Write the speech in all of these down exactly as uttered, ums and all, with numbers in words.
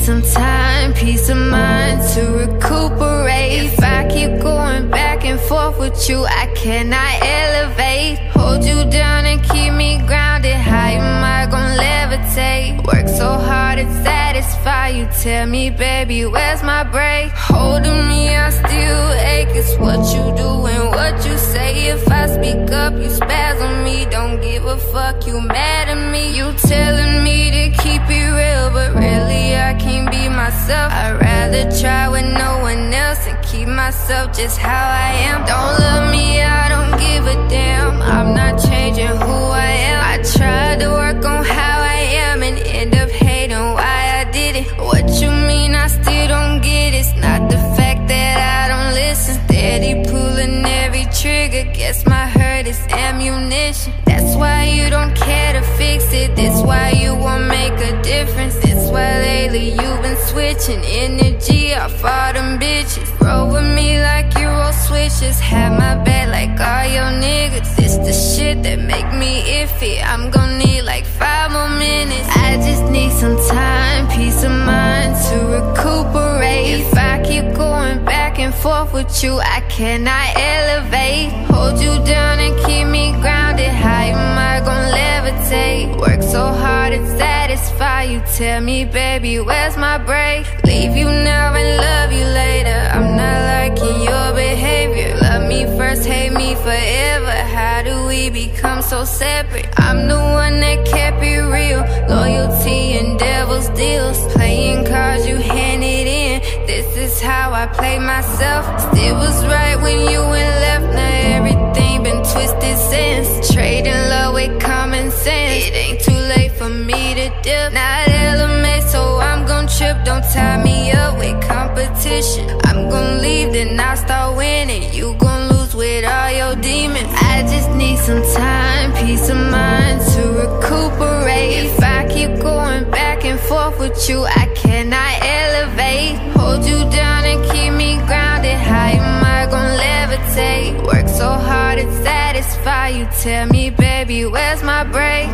some time, peace of mind to recuperate. If I keep going back and forth with you, I cannot elevate. Hold you down and keep me grounded. How am I gonna levitate? Work so hard to satisfy you. Tell me, baby, where's my break? Holding me, I still ache. It's what you do and what you say. If I speak up, you spaz on me. Don't give a fuck, you mad at me. You telling me to keep it real, but really I can't be myself. I'd rather try with no one else and keep myself just how I am. Don't love me, I don't give a damn. I'm not changing who I am. I tried to work on how I am and end up hating why I did it. What you mean I still don't get it? It's not the fact that I don't listen. Steady pulling every trigger. Guess my hurt is ammunition. That's why you don't care to fix it. That's why you won't make a difference. That's why lately you've been switching energy off all them bitches. Roll with me like you roll switches. Have my back like all your niggas. This the shit that make me iffy. I'm gon' need like five more minutes. I just need some time, peace of mind to recuperate. If I keep going back and forth with you, I cannot elevate. Hold you down and keep me grounded. How am I gonna levitate? Work so hard to satisfy you. Tell me, baby, where's my break? Leave you now and love you later. I'm not liking your behavior. Love me first, hate me forever. How do we become so separate? I'm the one that kept it real. Loyalty and devil's deals. Playing cards, you handed in. This is how I play myself. Still was right when you went left. Now everything been twisted since. Trading love with common sense. It ain't too late for me to dip. Not element, so I'm gon' trip. Don't tie me up with competition. I'm gon' leave, then I'll start winning. You gon' lose with all your demons. I just need some time, peace of mind to recuperate. If I keep going back and forth with you, I cannot elevate. Hold you down and keep me grounded. How am I gonna levitate? Work so hard to satisfy you. Tell me, baby, where's my break?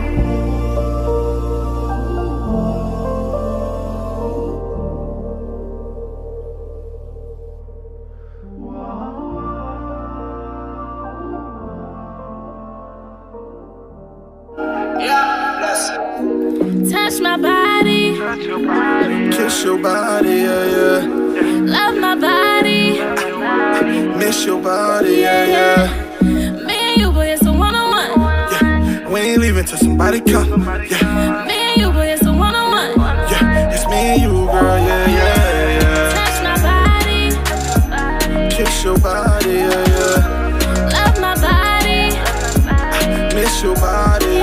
Touch my body, kiss your body, yeah, yeah. Love my body, miss your body, yeah, yeah. Me and you, boy, it's a one-on-one. Yeah, we ain't leaving till somebody come. Yeah, me and you, boy, it's a one-on-one. Yeah, it's me and you, girl, yeah, yeah, yeah. Touch my body, kiss your body, yeah, yeah. Love my body, miss your body.